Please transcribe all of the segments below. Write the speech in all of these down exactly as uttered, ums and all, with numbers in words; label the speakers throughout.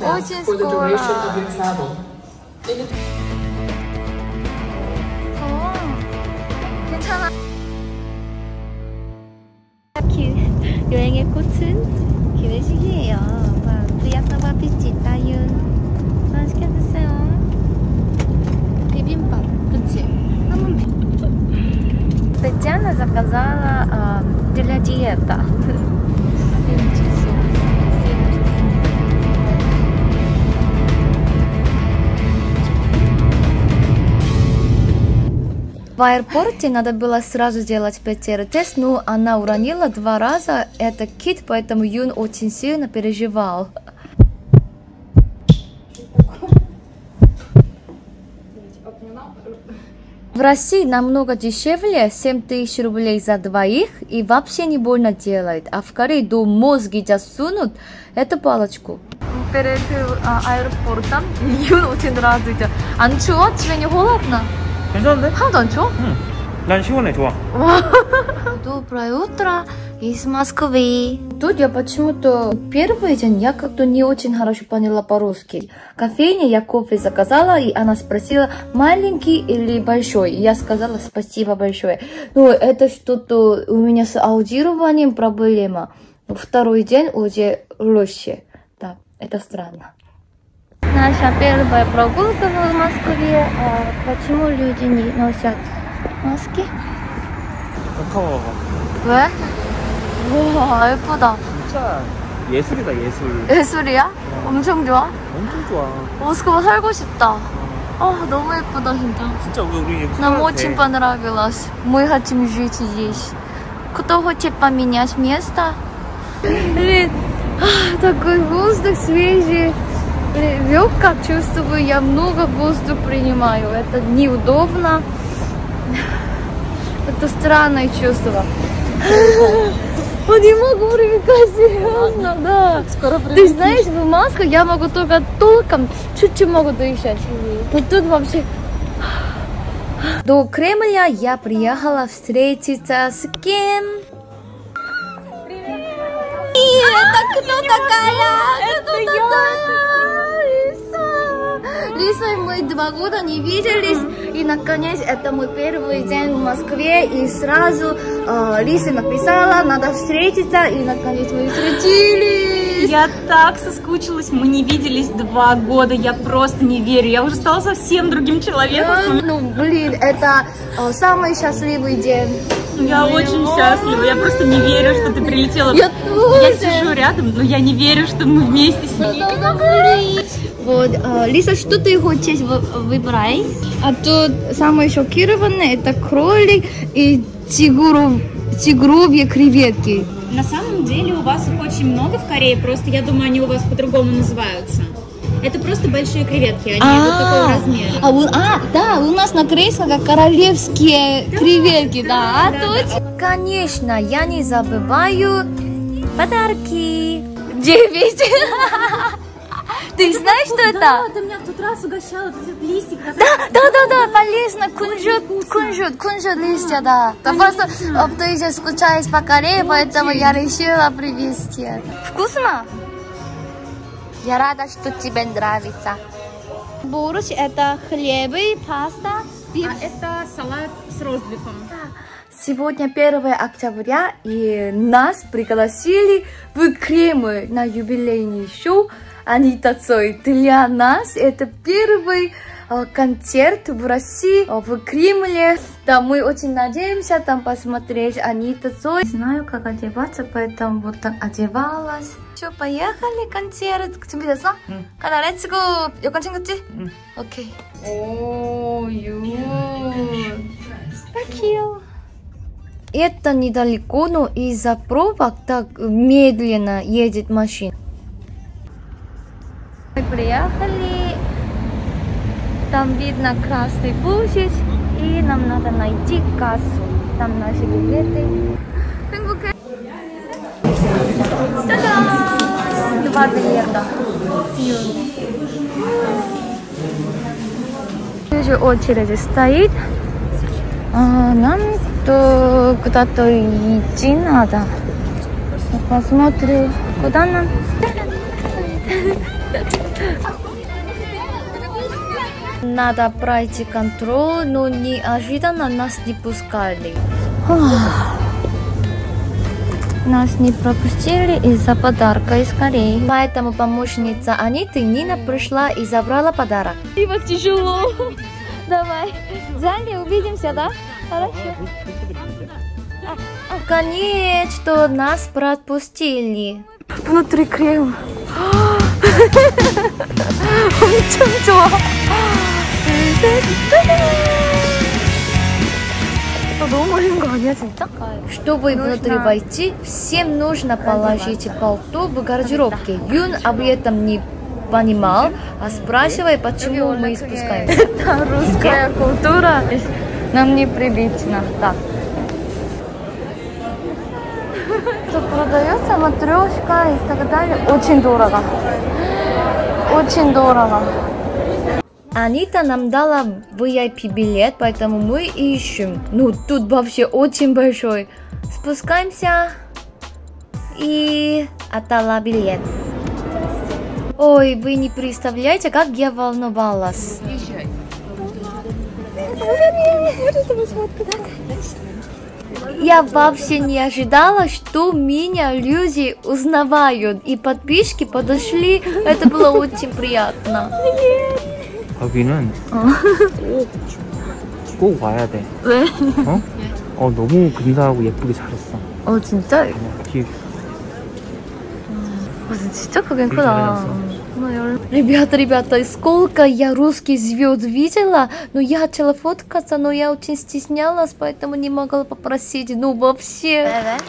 Speaker 1: Очень скоро. 어, 괜찮아. 여행의 꽃은 기내식이에요. приятного аппетита, Юн. 맛있게 드세요. 비빔밥, 그치? Татьяна заказала а, для диета. В аэропорте надо было сразу сделать пэ цэ эр-тест, но она уронила два раза. Это кит, поэтому Юн очень сильно переживал. В России намного дешевле, семь тысяч рублей за двоих, и вообще не больно делает. А в Корее до мозги засунут эту палочку. Перед а, аэропортом Юн очень радуется. 안 추워? 집에 не холодно?
Speaker 2: 괜찮은데?
Speaker 1: 하나도 안 추워?
Speaker 2: 응. 난 시원해, 좋아.
Speaker 1: Доброе утро из Москвы. Тут я почему-то первый день я как-то не очень хорошо поняла по-русски. Кофейня, я кофе заказала, и она спросила, маленький или большой. И я сказала, спасибо большое. Но это что-то у меня с аудированием проблема. Второй день уже лучше. Да, это странно. Наша первая прогулка в Москве. А почему люди не носят маски?
Speaker 2: 가까워봐.
Speaker 1: 왜? 우와, 예쁘다.
Speaker 2: 진짜 예술이다, 예술.
Speaker 1: 예술이야? 어. 엄청 좋아?
Speaker 2: 엄청 좋아.
Speaker 1: 모스크바 살고 싶다. 아, 너무 예쁘다, 진짜.
Speaker 2: 진짜 우리
Speaker 1: Нам очень понравилось. Мы хотим жить здесь. Кто хочет поменять место? Блин, такой воздух свежий. Легко чувствую, я много воздуха принимаю. Это неудобно. Это странное чувство. Не могу привыкать, серьезно, да. Скоро Ты знаешь, в маске я могу только толком, чуть-чуть могу дышать. Но тут вообще... До Кремля я приехала встретиться с кем? Привет! Это кто такая? Кто такая? Лисой мы два года не виделись, и наконец это мой первый день в Москве, и сразу э, Лиса написала, надо встретиться, и наконец мы встретились.
Speaker 3: Я так соскучилась, мы не виделись два года, я просто не верю, я уже стала совсем другим человеком.
Speaker 1: Да, ну блин, это э, самый счастливый день.
Speaker 3: Я очень счастлива, я просто не верю, что ты прилетела.
Speaker 1: Я тоже.
Speaker 3: Я сижу рядом, но я не верю, что мы вместе с ней.
Speaker 1: Вот, э, Лиса, что ты хочешь выбрать? А тут самое шокированное, это кролик и тигров, тигровьи креветки.
Speaker 3: На самом деле у вас их очень много в Корее, просто я думаю, они у вас по-другому называются. Это просто большие креветки, они а, вот такого размера.
Speaker 1: А, вот, а, да, у нас на Корейском как королевские да, креветки, да, да, да, да. Конечно, я не забываю подарки. Девять. Ты знаешь, что это?
Speaker 3: Да, ты меня в тот раз угощала, этот листик.
Speaker 1: Да, да, да, да, полезно, кунжут, кунжут, кунжут листья, да. Да просто ты же скучаешь по Корее, поэтому я решила привезти. Вкусно? Я рада, что тебе нравится. Борщ это хлебы, паста.
Speaker 3: А это салат с ростбифом.
Speaker 1: Сегодня первое октября, и нас пригласили в Кремль на юбилейный шоу Анита Цой. Для нас это первый э, концерт в России, э, в Кремле. Да, мы очень надеемся там посмотреть Анита Цой. Не знаю, как одеваться, поэтому вот так одевалась. Все, поехали, концерт. 준비됐어? 응. 가자, 렛츠고. 여권 챙겼지? 응. 오케이. 오, 유. Так 귀여워. Это недалеко, но из-за пробок так медленно едет машина. Мы приехали, там видно Красный площадь, и нам надо найти кассу. Там наши билеты. 행복해. Та-дам! Два билета. Уже очередь стоит. А, нам то куда-то идти надо. Посмотрим, куда нам. Надо пройти контроль, но неожиданно нас не пускали. Нас не пропустили из-за подарка из Кореи. Поэтому помощница Аниты Нина пришла и забрала подарок. И вот тяжело. Давай. В зале увидимся, да? Хорошо. Конечно, нас пропустили. Внутри крем. Очень 좋아. 너무 멋있는 거 아니야, 진짜? Чтобы внутрь войти, всем нужно положить пальто в гардеробке. Юн об этом не понимал, а спрашивая, почему мы спускаемся. Это русская культура. Нам непривычно. Так. Тут продается матрешка и так далее. Очень дорого. Очень дорого. Анита нам дала ви ай пи билет, поэтому мы ищем. Ну, тут вообще очень большой. Спускаемся и отдала билет. Ой, вы не представляете, как я волновалась. Я вообще не ожидала, что меня люди узнавают. И подписчики подошли. Это было очень приятно.
Speaker 2: 여기는
Speaker 1: 어.
Speaker 2: 꼭, 꼭 와야 돼.
Speaker 1: 왜?
Speaker 2: 어? 어 너무 근사하고 예쁘게 잘했어.
Speaker 1: 어 진짜?
Speaker 2: 뒤에
Speaker 1: 어, 진짜 크게 크다. Ребята, ребята, сколько я русских звезд видела, но я хотела фоткаться, но я очень стеснялась, поэтому не могла попросить. Ну вообще.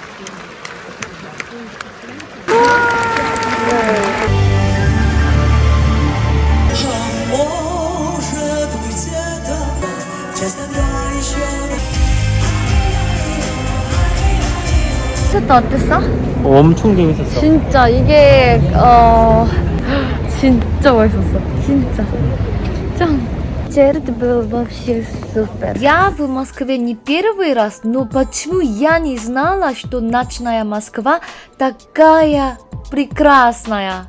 Speaker 1: 어땠어?
Speaker 2: 엄청 재밌었어.
Speaker 1: 진짜 이게 어 진짜 맛있었어. 진짜. 짱. Джеред был вообще супер. Я в Москве не первый раз, но почему я не знала, что ночная Москва такая прекрасная?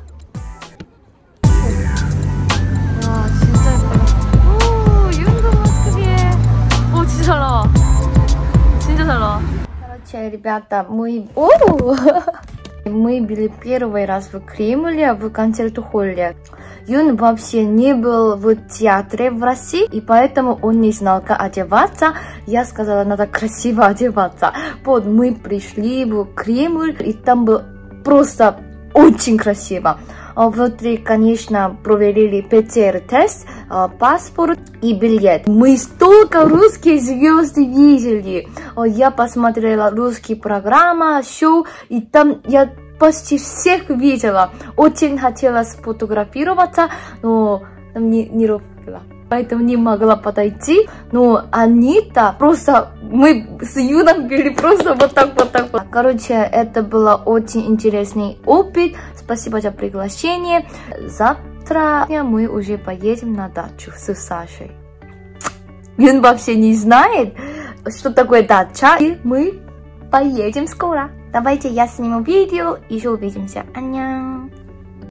Speaker 1: 와 진짜 예쁘다. 오 윤도 в Москве. 오 진짜 잘 나와. 진짜 잘 на와. Короче, ребята, мы... О! Мы были первый раз в Кремле, в концерт-холле. Юн вообще не был в театре в России, и поэтому он не знал, как одеваться. Я сказала, надо красиво одеваться. Вот мы пришли в Кремль, и там было просто очень красиво. Внутри, конечно, проверили пэ цэ эр-тест, паспорт и билет. Мы столько русских звезд видели. Я посмотрела русские программы, шоу, и там я почти всех видела. Очень хотела сфотографироваться, но не, не робила. Поэтому не могла подойти. Но Анита просто... Мы с Юном были просто вот так, вот так. Короче, это был очень интересный опыт. Спасибо за приглашение. Завтра мы уже поедем на дачу с Сашей. Юн вообще не знает, что такое дача. И мы поедем скоро. Давайте я сниму видео. Еще увидимся. Аньян.